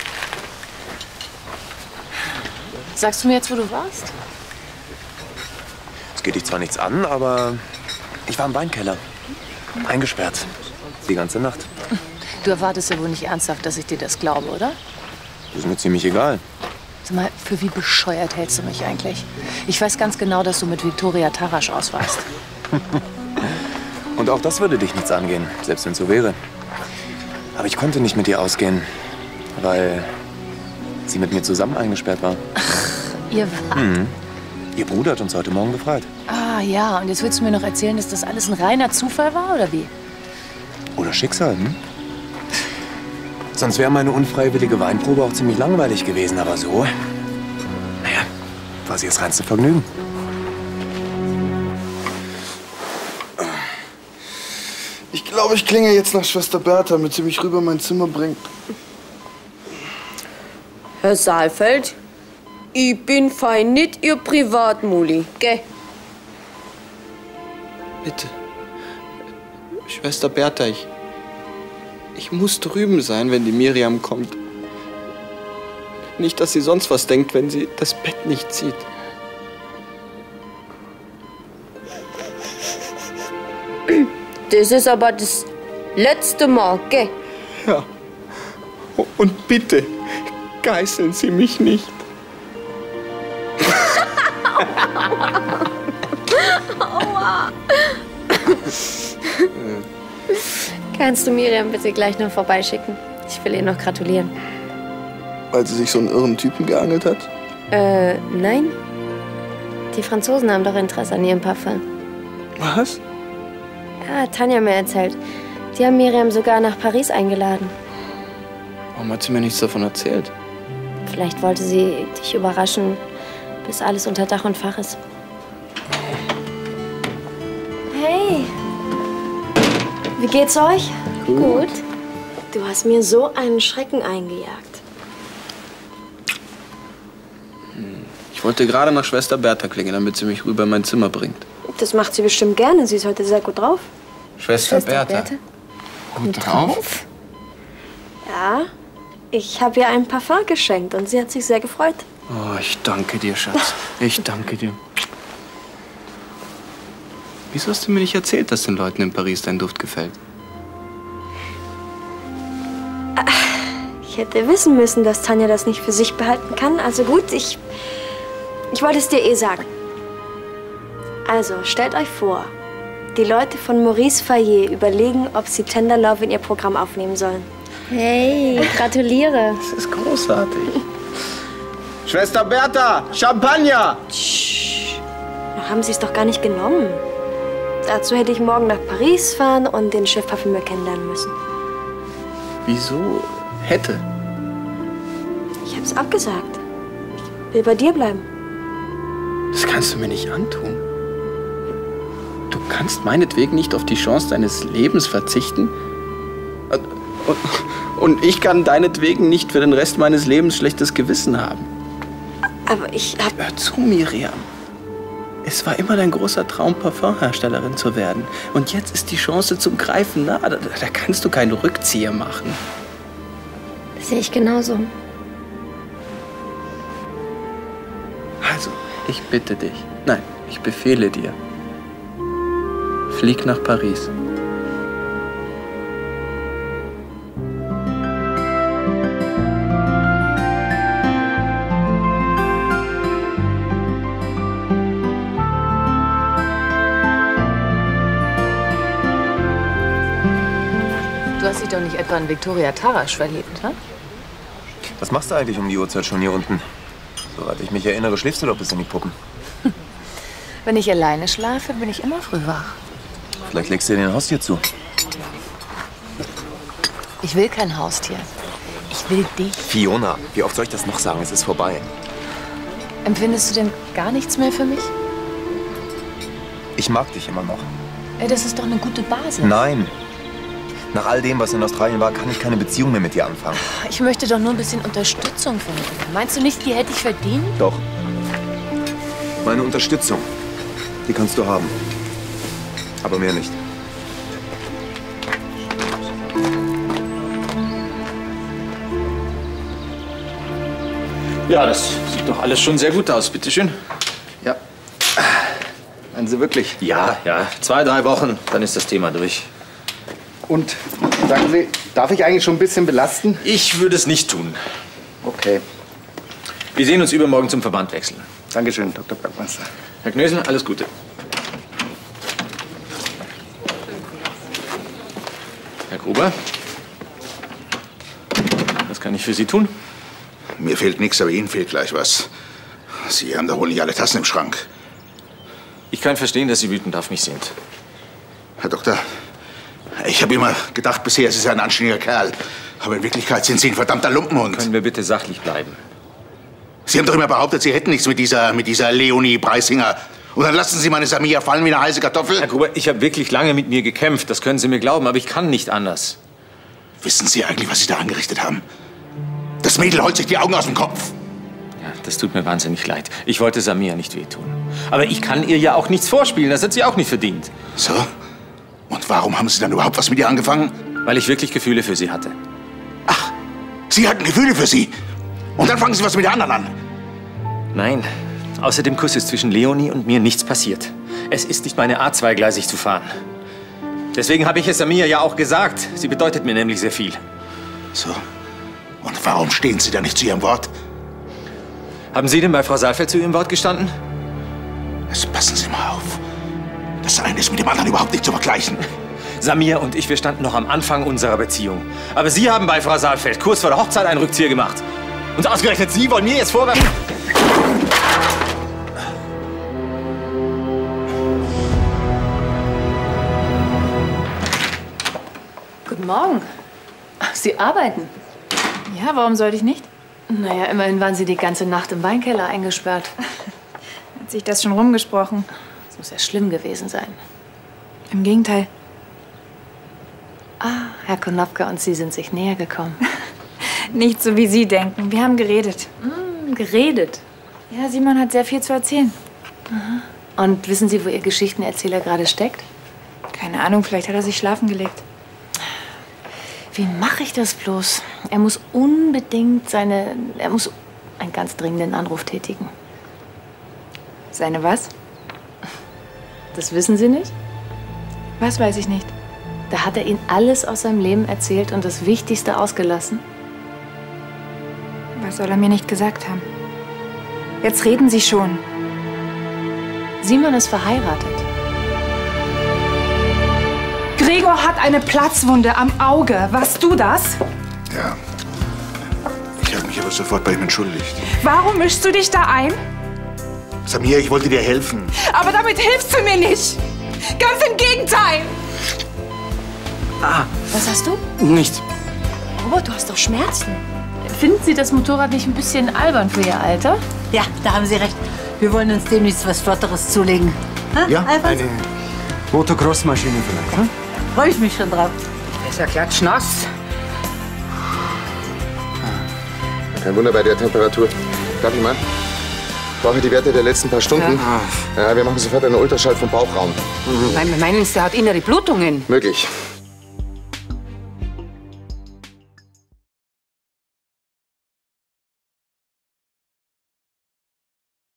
Sagst du mir jetzt, wo du warst? Es geht dich zwar nichts an, aber ich war im Weinkeller. Eingesperrt. Die ganze Nacht. Du erwartest ja wohl nicht ernsthaft, dass ich dir das glaube, oder? Das ist mir ziemlich egal. Sag mal, für wie bescheuert hältst du mich eigentlich? Ich weiß ganz genau, dass du mit Viktoria Tarasch ausweist. Und auch das würde dich nichts angehen, selbst wenn es so wäre. Aber ich konnte nicht mit ihr ausgehen, weil sie mit mir zusammen eingesperrt war. Ihr wart? Mhm. Ihr Bruder hat uns heute Morgen befreit. Ah ja, und jetzt willst du mir noch erzählen, dass das alles ein reiner Zufall war, oder wie? Oder Schicksal, hm? Sonst wäre meine unfreiwillige Weinprobe auch ziemlich langweilig gewesen, aber so, naja, war sie das reinste Vergnügen. Ich glaube, ich klinge jetzt nach Schwester Bertha, damit sie mich rüber in mein Zimmer bringt. Herr Saalfeld, ich bin fein nicht Ihr Privatmuli, gell? Bitte. Schwester Bertha, ich... Ich muss drüben sein, wenn die Miriam kommt. Nicht, dass sie sonst was denkt, wenn sie das Bett nicht sieht. Das ist aber das letzte Mal, gell? Ja. Und bitte, geißeln Sie mich nicht. Aua. Kannst du Miriam bitte gleich noch vorbeischicken? Ich will ihr noch gratulieren. Weil sie sich so einen irren Typen geangelt hat? Äh, nein. Die Franzosen haben doch Interesse an ihrem Parfum. Was? Ja, Tanja hat mir erzählt. Die haben Miriam sogar nach Paris eingeladen. Warum hat sie mir nichts davon erzählt? Vielleicht wollte sie dich überraschen, bis alles unter Dach und Fach ist. Hey! Wie geht's euch? Gut. Gut. Du hast mir so einen Schrecken eingejagt. Ich wollte gerade nach Schwester Bertha klingeln, damit sie mich rüber in mein Zimmer bringt. Das macht sie bestimmt gerne. Sie ist heute sehr gut drauf. Schwester, Schwester Bertha. Bertha? Gut drauf? Ja. Ich habe ihr ein Parfum geschenkt und sie hat sich sehr gefreut. Oh, ich danke dir, Schatz. Ich danke dir. Wieso hast du mir nicht erzählt, dass den Leuten in Paris dein Duft gefällt? Ich hätte wissen müssen, dass Tanja das nicht für sich behalten kann. Also gut, ich... Ich wollte es dir eh sagen. Also, stellt euch vor, die Leute von Maurice Fayet überlegen, ob sie Tender Love in ihr Programm aufnehmen sollen. Hey, gratuliere. Das ist großartig. Schwester Bertha, Champagner! Tsch, noch haben sie es doch gar nicht genommen. Dazu hätte ich morgen nach Paris fahren und den Chefparfümeur kennenlernen müssen. Wieso hätte? Ich hab's abgesagt. Ich will bei dir bleiben. Das kannst du mir nicht antun. Du kannst meinetwegen nicht auf die Chance deines Lebens verzichten. Und, und, und ich kann deinetwegen nicht für den Rest meines Lebens schlechtes Gewissen haben. Aber ich hab... Hör zu, Miriam. Es war immer dein großer Traum, Parfumherstellerin zu werden. Und jetzt ist die Chance zum Greifen nah. Da, da kannst du keinen Rückzieher machen. Das sehe ich genauso. Also, ich bitte dich. Nein, ich befehle dir. Flieg nach Paris. Du hast dich doch nicht etwa in Victoria Tarasch verliebt, ne? Was machst du eigentlich um die Uhrzeit schon hier unten? Soweit ich mich erinnere, schläfst du doch bis in die Puppen. Wenn ich alleine schlafe, bin ich immer früh wach. Vielleicht legst du dir den Haustier zu. Ich will kein Haustier. Ich will dich. Fiona, wie oft soll ich das noch sagen? Es ist vorbei. Empfindest du denn gar nichts mehr für mich? Ich mag dich immer noch. Ey, das ist doch eine gute Basis. Nein. Nach all dem, was in Australien war, kann ich keine Beziehung mehr mit dir anfangen. Ich möchte doch nur ein bisschen Unterstützung von dir. Meinst du nicht, die hätte ich verdient? Doch. Meine Unterstützung, die kannst du haben. Aber mehr nicht. Ja, das sieht doch alles schon sehr gut aus. Bitte schön. Ja. Meinen Sie wirklich? Ja, ja. Zwei, drei Wochen, dann ist das Thema durch. Und, sagen Sie, darf ich eigentlich schon ein bisschen belasten? Ich würde es nicht tun. Okay. Wir sehen uns übermorgen zum Verband wechseln. Dankeschön, Doktor Bergmeister. Herr Knösel, alles Gute. Herr Gruber, was kann ich für Sie tun? Mir fehlt nichts, aber Ihnen fehlt gleich was. Sie haben doch wohl nicht alle Tassen im Schrank. Ich kann verstehen, dass Sie wütend auf mich sind. Herr Doktor, ich habe immer gedacht bisher, Sie seien ein anständiger Kerl. Aber in Wirklichkeit sind Sie ein verdammter Lumpenhund. Können wir bitte sachlich bleiben? Sie haben doch immer behauptet, Sie hätten nichts mit dieser, mit dieser Leonie Preisinger. Und dann lassen Sie meine Samia fallen wie eine heiße Kartoffel? Herr Gruber, ich habe wirklich lange mit mir gekämpft. Das können Sie mir glauben, aber ich kann nicht anders. Wissen Sie eigentlich, was Sie da angerichtet haben? Das Mädel holt sich die Augen aus dem Kopf. Ja, das tut mir wahnsinnig leid. Ich wollte Samia nicht wehtun. Aber ich kann ihr ja auch nichts vorspielen. Das hat sie auch nicht verdient. So? Und warum haben Sie dann überhaupt was mit ihr angefangen? Weil ich wirklich Gefühle für sie hatte. Ach, Sie hatten Gefühle für sie? Und dann fangen Sie was mit der anderen an? Nein. Außer dem Kuss ist zwischen Leonie und mir nichts passiert. Es ist nicht meine Art, zweigleisig zu fahren. Deswegen habe ich es Samia ja auch gesagt. Sie bedeutet mir nämlich sehr viel. So. Und warum stehen Sie da nicht zu Ihrem Wort? Haben Sie denn bei Frau Saalfeld zu Ihrem Wort gestanden? Jetzt passen Sie mal auf. Das eine ist mit dem anderen überhaupt nicht zu vergleichen. Samir und ich, wir standen noch am Anfang unserer Beziehung. Aber Sie haben bei Frau Saalfeld kurz vor der Hochzeit einen Rückzieher gemacht. Und ausgerechnet Sie wollen mir jetzt vorwerfen... Guten Morgen. Sie arbeiten? Ja, warum sollte ich nicht? Naja, immerhin waren Sie die ganze Nacht im Weinkeller eingesperrt. Hat sich das schon rumgesprochen? Das muss ja schlimm gewesen sein. Im Gegenteil. Ah, Herr Konopka und Sie sind sich näher gekommen. Nicht so, wie Sie denken. Wir haben geredet. Mm, geredet? Ja, Simon hat sehr viel zu erzählen. Aha. Und wissen Sie, wo Ihr Geschichtenerzähler gerade steckt? Keine Ahnung, vielleicht hat er sich schlafen gelegt. Wie mache ich das bloß? Er muss unbedingt seine... Er muss einen ganz dringenden Anruf tätigen. Seine was? Das wissen Sie nicht? Was weiß ich nicht? Da hat er Ihnen alles aus seinem Leben erzählt und das Wichtigste ausgelassen. Was soll er mir nicht gesagt haben? Jetzt reden Sie schon. Simon ist verheiratet. Gregor hat eine Platzwunde am Auge. Warst du das? Ja. Ich habe mich aber sofort bei ihm entschuldigt. Warum mischst du dich da ein? Samir, ich wollte dir helfen. Aber damit hilfst du mir nicht. Ganz im Gegenteil. Ah. Was hast du? Nichts. Robert, du hast doch Schmerzen. Finden Sie das Motorrad nicht ein bisschen albern für Ihr Alter? Ja, da haben Sie recht. Wir wollen uns demnächst was Flotteres zulegen. Ha? Ja, Alfons? eine Motocross-Maschine vielleicht. Hm? Freue ich mich schon drauf. Ist ja klatschnass. Kein Wunder bei der Temperatur. Darf ich mal? Ich brauche die Werte der letzten paar Stunden. Ja, ja wir machen sofort einen Ultraschall vom Bauchraum. Mhm. Meinen Sie, er hat innere Blutungen? Möglich.